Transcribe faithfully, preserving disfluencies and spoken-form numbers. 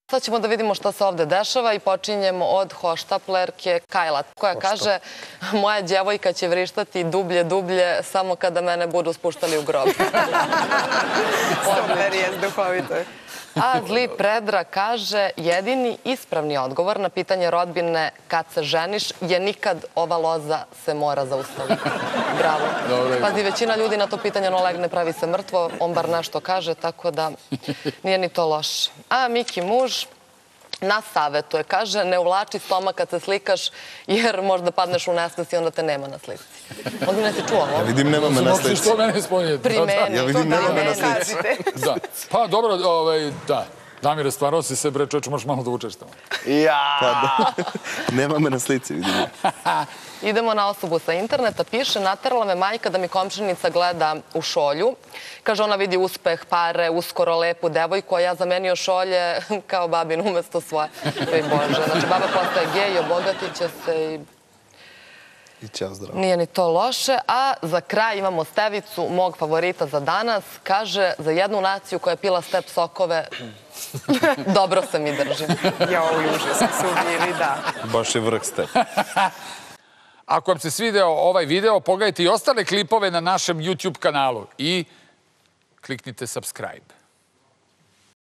Sad ćemo da vidimo šta se ovde dešava i počinjemo od hoštaplerke Kajla, koja kaže moja djevojka će vrištati dublje, dublje samo kada mene budu spuštali u grob. Super je, duhovito je. A zli Predra kaže jedini ispravni odgovor na pitanje rodbine kad se ženiš je nikad ova loza se mora zaustaviti. Bravo. Pazi, većina ljudi na to pitanje ono legne, pravi se mrtvo, on bar nešto kaže, tako da nije ni to loše. A Miki muž nas savjetuje, kaže ne uvlači stomak kad se slikaš jer možda padneš u nesvest i onda te nema na slici. Onda ne si čuo ovo? Ja vidim nema me na slici. Što mene spominjete? Pri meni. Ja vidim nema me na slici. Pa dobro, da. Damire, stvarno si se, bre, čovječ, možeš malo da učeš tamo. Ja! Nema me na slici, vidim. Idemo na osobu sa interneta. Piše, naterala me majka da mi komšinica gleda u šolju. Kaže, ona vidi uspeh, pare, uskoro lepu devojku, a ja zamenio šolje kao babin umesto svoje. Oj Bože, znači baba postaje gej, obogatit će se i... I ćao zdravo. Nije ni to loše. A za kraj imamo Stevicu, mog favorita za danas. Kaže, za jednu naciju koja je pila step sokove, dobro se mi držim. Ja, ovo užas, sumnjivi, da. Baš je vrh step. Ako vam se svideo ovaj video, pogledajte i ostale klipove na našem YouTube kanalu i kliknite subscribe.